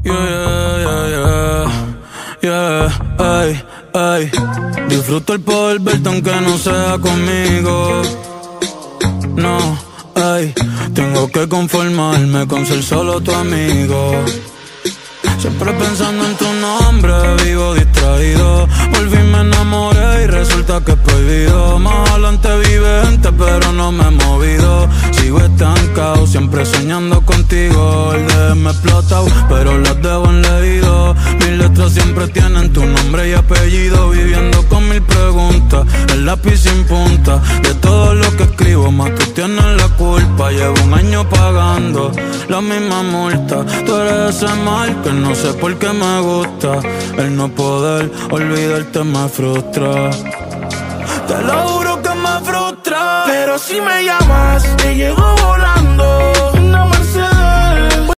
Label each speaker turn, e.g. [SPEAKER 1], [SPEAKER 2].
[SPEAKER 1] Yeah, yeah, ay, ay. Disfruto el poder verte aunque no sea conmigo. No, ay. Tengo que conformarme con ser solo tu amigo. Siempre pensando en tu nombre, vivo distraído. Volví, me enamoré y resulta que es prohibido. Más adelante vive gente, pero no me he movido. Sigo estancado, siempre soñando contigo. El DM explotado, pero las debo en leído. Mis letras siempre tienen tu nombre y apellido. Viviendo con mil preguntas, el lápiz sin punta. De todo lo que escribo, más tú tienes la culpa. Llevo un año pagando la misma multa. Tú eres ese mal que no sé por qué me gusta. El no poder olvidarte me frustra. Te lo juro que me frustra.
[SPEAKER 2] Pero si me llamas, te llego volando.